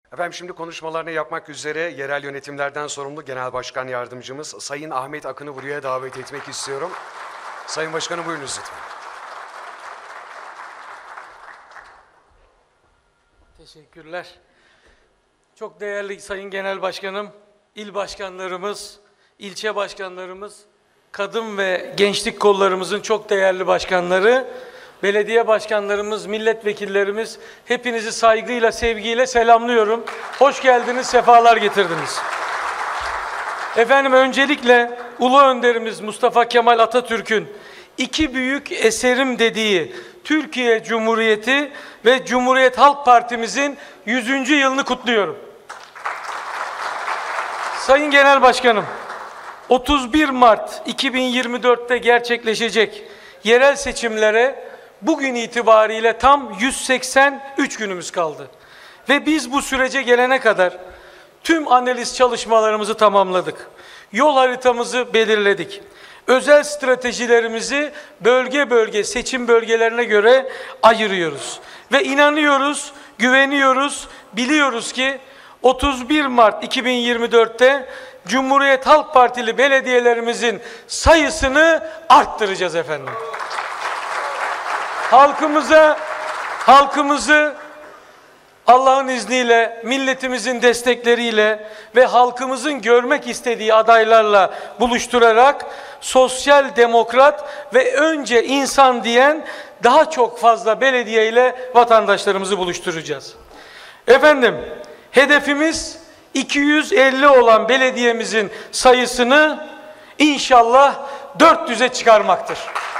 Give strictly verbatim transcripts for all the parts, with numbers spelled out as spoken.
Efendim şimdi konuşmalarını yapmak üzere yerel yönetimlerden sorumlu Genel Başkan Yardımcımız Sayın Ahmet Akın'ı buraya davet etmek istiyorum. Sayın Başkanım buyurunuz lütfen. Teşekkürler. Çok değerli Sayın Genel Başkanım, il başkanlarımız, ilçe başkanlarımız, kadın ve gençlik kollarımızın çok değerli başkanları, belediye başkanlarımız, milletvekillerimiz, hepinizi saygıyla, sevgiyle selamlıyorum. Hoş geldiniz, sefalar getirdiniz. Efendim öncelikle Ulu Önderimiz Mustafa Kemal Atatürk'ün iki büyük eserim dediği Türkiye Cumhuriyeti ve Cumhuriyet Halk Partimizin yüzüncü yılını kutluyorum. Sayın Genel Başkanım, otuz bir Mart iki bin yirmi dört'te gerçekleşecek yerel seçimlere bugün itibariyle tam yüz seksen üç günümüz kaldı. Ve biz bu sürece gelene kadar tüm analiz çalışmalarımızı tamamladık. Yol haritamızı belirledik. Özel stratejilerimizi bölge bölge seçim bölgelerine göre ayırıyoruz. Ve inanıyoruz, güveniyoruz, biliyoruz ki otuz bir Mart iki bin yirmi dört'te Cumhuriyet Halk Partili belediyelerimizin sayısını arttıracağız efendim. Halkımıza, halkımızı Allah'ın izniyle, milletimizin destekleriyle ve halkımızın görmek istediği adaylarla buluşturarak sosyal demokrat ve önce insan diyen daha çok fazla belediye ile vatandaşlarımızı buluşturacağız. Efendim, hedefimiz iki yüz elli olan belediyemizin sayısını inşallah dört yüze çıkarmaktır.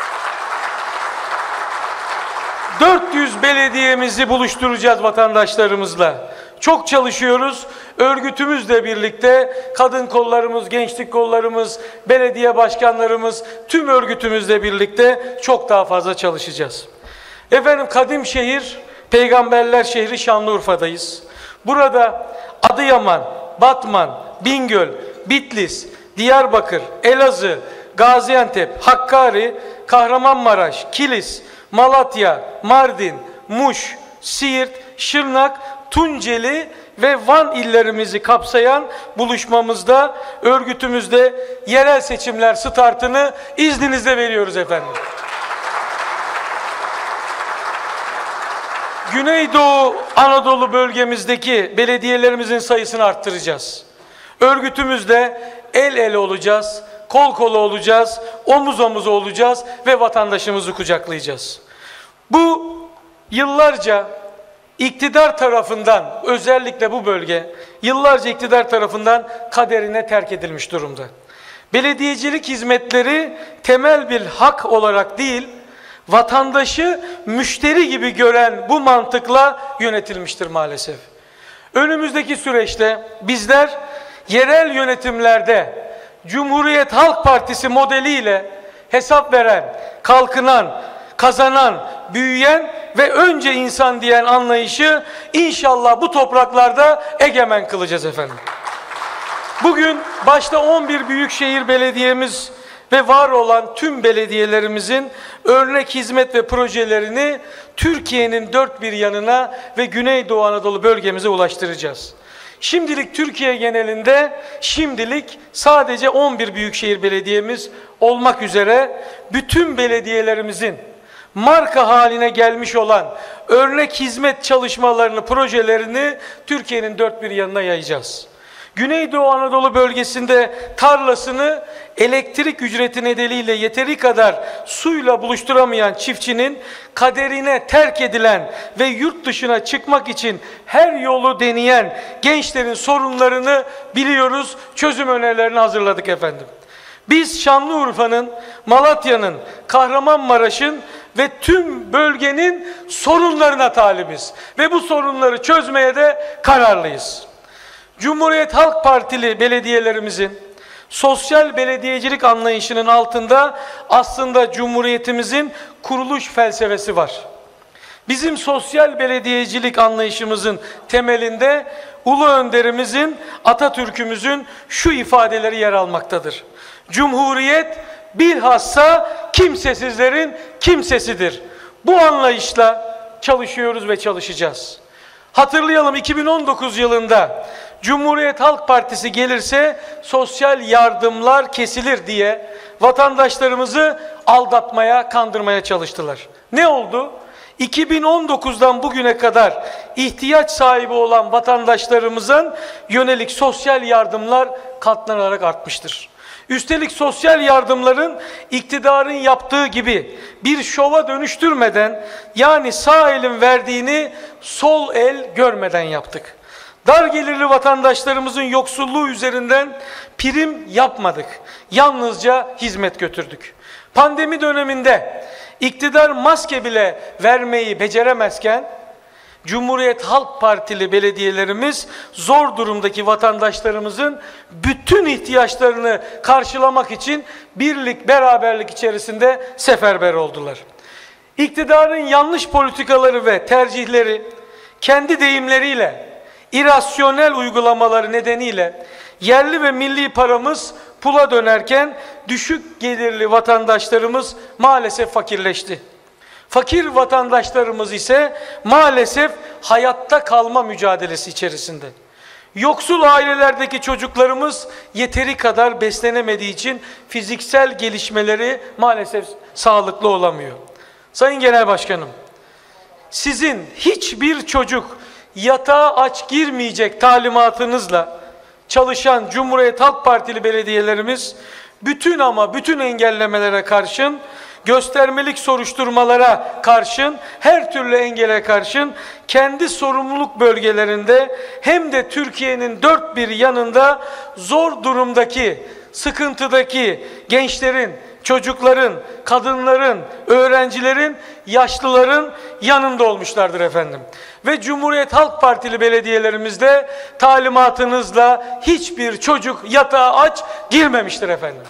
dört yüz belediyemizi buluşturacağız vatandaşlarımızla. Çok çalışıyoruz. Örgütümüzle birlikte kadın kollarımız, gençlik kollarımız, belediye başkanlarımız, tüm örgütümüzle birlikte çok daha fazla çalışacağız. Efendim kadim şehir, peygamberler şehri Şanlıurfa'dayız. Burada Adıyaman, Batman, Bingöl, Bitlis, Diyarbakır, Elazığ, Gaziantep, Hakkari, Kahramanmaraş, Kilis, Malatya, Mardin, Muş, Siirt, Şırnak, Tunceli ve Van illerimizi kapsayan buluşmamızda, örgütümüzde yerel seçimler startını izninizle veriyoruz efendim. Güneydoğu Anadolu bölgemizdeki belediyelerimizin sayısını arttıracağız. Örgütümüzde el ele olacağız, kol kola olacağız, omuz omuza olacağız ve vatandaşımızı kucaklayacağız. Bu yıllarca iktidar tarafından, özellikle bu bölge, yıllarca iktidar tarafından kaderine terk edilmiş durumda. Belediyecilik hizmetleri temel bir hak olarak değil, vatandaşı müşteri gibi gören bu mantıkla yönetilmiştir maalesef. Önümüzdeki süreçte bizler yerel yönetimlerde Cumhuriyet Halk Partisi modeliyle hesap veren, kalkınan, kazanan, büyüyen ve önce insan diyen anlayışı inşallah bu topraklarda egemen kılacağız efendim. Bugün başta on bir büyükşehir belediyemiz ve var olan tüm belediyelerimizin örnek hizmet ve projelerini Türkiye'nin dört bir yanına ve Güneydoğu Anadolu bölgemize ulaştıracağız. Şimdilik Türkiye genelinde şimdilik sadece on bir büyükşehir belediyemiz olmak üzere bütün belediyelerimizin marka haline gelmiş olan örnek hizmet çalışmalarını, projelerini Türkiye'nin dört bir yanına yayacağız. Güneydoğu Anadolu bölgesinde tarlasını elektrik ücreti nedeniyle yeteri kadar suyla buluşturamayan çiftçinin kaderine terk edilen ve yurt dışına çıkmak için her yolu deneyen gençlerin sorunlarını biliyoruz, çözüm önerilerini hazırladık efendim. Biz Şanlıurfa'nın, Malatya'nın, Kahramanmaraş'ın ve tüm bölgenin sorunlarına talibiz ve bu sorunları çözmeye de kararlıyız. Cumhuriyet Halk Partili belediyelerimizin sosyal belediyecilik anlayışının altında aslında Cumhuriyetimizin kuruluş felsefesi var. Bizim sosyal belediyecilik anlayışımızın temelinde Ulu Önderimizin, Atatürk'ümüzün şu ifadeleri yer almaktadır. Cumhuriyet bilhassa kimsesizlerin kimsesidir. Bu anlayışla çalışıyoruz ve çalışacağız. Hatırlayalım, iki bin on dokuz yılında Cumhuriyet Halk Partisi gelirse sosyal yardımlar kesilir diye vatandaşlarımızı aldatmaya, kandırmaya çalıştılar. Ne oldu? iki bin on dokuzdan bugüne kadar ihtiyaç sahibi olan vatandaşlarımızın yönelik sosyal yardımlar katlanarak artmıştır. Üstelik sosyal yardımların iktidarın yaptığı gibi bir şova dönüştürmeden, yani sağ elin verdiğini sol el görmeden yaptık. Dar gelirli vatandaşlarımızın yoksulluğu üzerinden prim yapmadık. Yalnızca hizmet götürdük. Pandemi döneminde iktidar maske bile vermeyi beceremezken, Cumhuriyet Halk Partili belediyelerimiz zor durumdaki vatandaşlarımızın bütün ihtiyaçlarını karşılamak için birlik, beraberlik içerisinde seferber oldular. İktidarın yanlış politikaları ve tercihleri, kendi deyimleriyle, irasyonel uygulamaları nedeniyle yerli ve milli paramız pula dönerken düşük gelirli vatandaşlarımız maalesef fakirleşti. Fakir vatandaşlarımız ise maalesef hayatta kalma mücadelesi içerisinde. Yoksul ailelerdeki çocuklarımız yeteri kadar beslenemediği için fiziksel gelişmeleri maalesef sağlıklı olamıyor. Sayın Genel Başkanım, sizin hiçbir çocuk yatağa aç girmeyecek talimatınızla çalışan Cumhuriyet Halk Partili belediyelerimiz bütün ama bütün engellemelere karşın, göstermelik soruşturmalara karşın, her türlü engele karşın kendi sorumluluk bölgelerinde hem de Türkiye'nin dört bir yanında zor durumdaki, sıkıntıdaki gençlerin, çocukların, kadınların, öğrencilerin, yaşlıların yanında olmuşlardır efendim. Ve Cumhuriyet Halk Partili belediyelerimizde talimatınızla hiçbir çocuk yatağa aç girmemiştir efendim.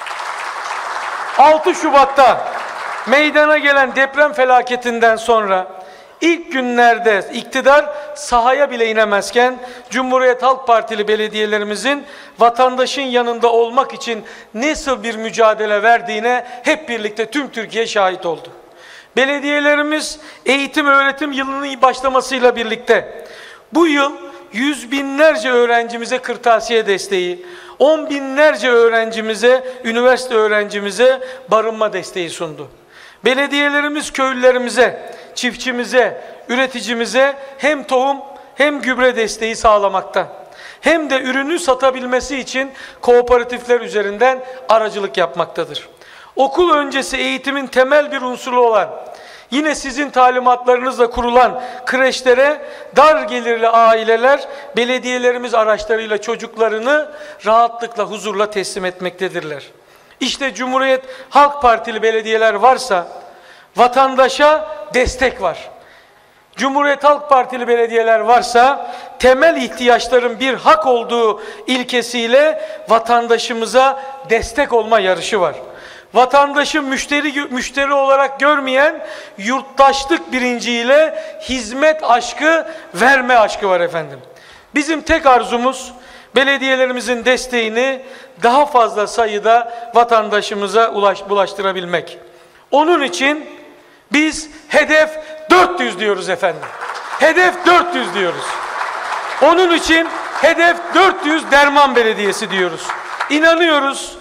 altı Şubat'ta meydana gelen deprem felaketinden sonra ilk günlerde iktidar sahaya bile inemezken Cumhuriyet Halk Partili belediyelerimizin vatandaşın yanında olmak için nasıl bir mücadele verdiğine hep birlikte tüm Türkiye şahit oldu. Belediyelerimiz eğitim öğretim yılının başlamasıyla birlikte bu yıl yüz binlerce öğrencimize kırtasiye desteği, on binlerce öğrencimize, üniversite öğrencimize barınma desteği sundu. Belediyelerimiz köylülerimize, çiftçimize, üreticimize hem tohum hem gübre desteği sağlamakta. Hem de ürünü satabilmesi için kooperatifler üzerinden aracılık yapmaktadır. Okul öncesi eğitimin temel bir unsuru olan, yine sizin talimatlarınızla kurulan kreşlere dar gelirli aileler belediyelerimiz araçlarıyla çocuklarını rahatlıkla, huzurla teslim etmektedirler. İşte Cumhuriyet Halk Partili belediyeler varsa vatandaşa destek var. Cumhuriyet Halk Partili belediyeler varsa temel ihtiyaçların bir hak olduğu ilkesiyle vatandaşımıza destek olma yarışı var. Vatandaşı müşteri müşteri olarak görmeyen yurttaşlık bilinciyle hizmet aşkı, verme aşkı var efendim. Bizim tek arzumuz belediyelerimizin desteğini daha fazla sayıda vatandaşımıza ulaş, bulaştırabilmek. Onun için biz hedef dört yüz diyoruz efendim. Hedef dört yüz diyoruz. Onun için hedef dört yüz Derman Belediyesi diyoruz. İnanıyoruz,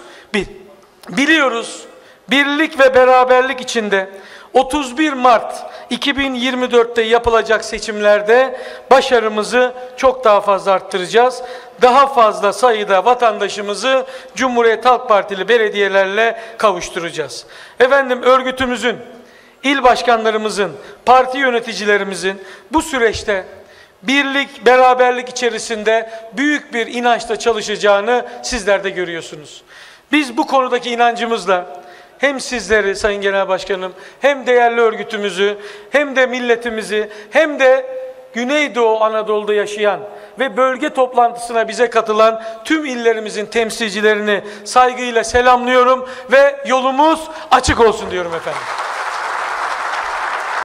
biliyoruz, birlik ve beraberlik içinde otuz bir Mart iki bin yirmi dört'te yapılacak seçimlerde başarımızı çok daha fazla arttıracağız. Daha fazla sayıda vatandaşımızı Cumhuriyet Halk Partili belediyelerle kavuşturacağız. Efendim, örgütümüzün, il başkanlarımızın, parti yöneticilerimizin bu süreçte birlik, beraberlik içerisinde büyük bir inançla çalışacağını sizler de görüyorsunuz. Biz bu konudaki inancımızla hem sizleri Sayın Genel Başkanım, hem değerli örgütümüzü, hem de milletimizi, hem de Güneydoğu Anadolu'da yaşayan ve bölge toplantısına bize katılan tüm illerimizin temsilcilerini saygıyla selamlıyorum ve yolumuz açık olsun diyorum efendim.